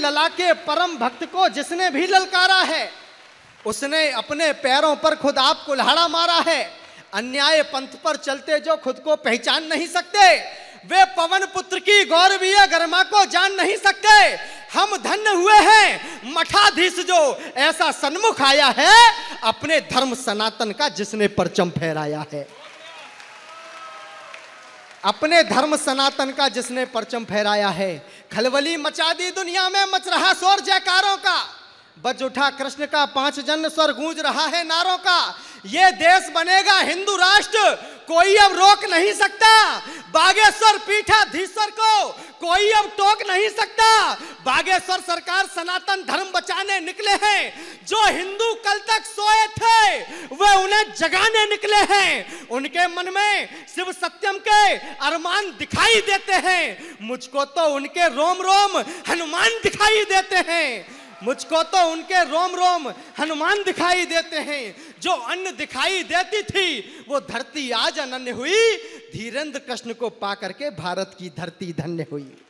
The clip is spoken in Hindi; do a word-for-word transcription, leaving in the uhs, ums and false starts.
लला के परम भक्त को जिसने भी ललकारा है, उसने अपने पैरों पर खुद आप कुल्हाड़ा मारा है। अन्याय पंथ पर चलते जो खुद को पहचान नहीं सकते, वे पवन पुत्र की गौरवीय गरिमा को जान नहीं सकते। हम धन्य हुए हैं मठाधीश जो ऐसा सन्मुख आया है, अपने धर्म सनातन का जिसने परचम फहराया है। अपने धर्म सनातन का जिसने परचम फहराया है। खलबली मचा दी दुनिया में, मच रहा शोर जयकारों का, बज उठा कृष्ण का पांच जन्म स्वर गूंज रहा है नारों का। ये देश बनेगा हिंदू राष्ट्र, कोई अब रोक नहीं सकता। बागेश्वर पीठाधीश्वर को कोई अब टोक नहीं सकता। बागेश्वर सरकार सनातन धर्म बचाने निकले हैं। जो हिंदू कल तक सोए थे वे उन्हें जगाने निकले हैं। उनके मन में शिव सत्यम के अरमान दिखाई देते हैं। मुझको तो उनके रोम रोम हनुमान दिखाई देते हैं। मुझको तो उनके रोम रोम हनुमान दिखाई देते हैं। जो अन्न दिखाई देती थी वो धरती आज अनन्य हुई। धीरेन्द्र कृष्ण को पाकर के भारत की धरती धन्य हुई।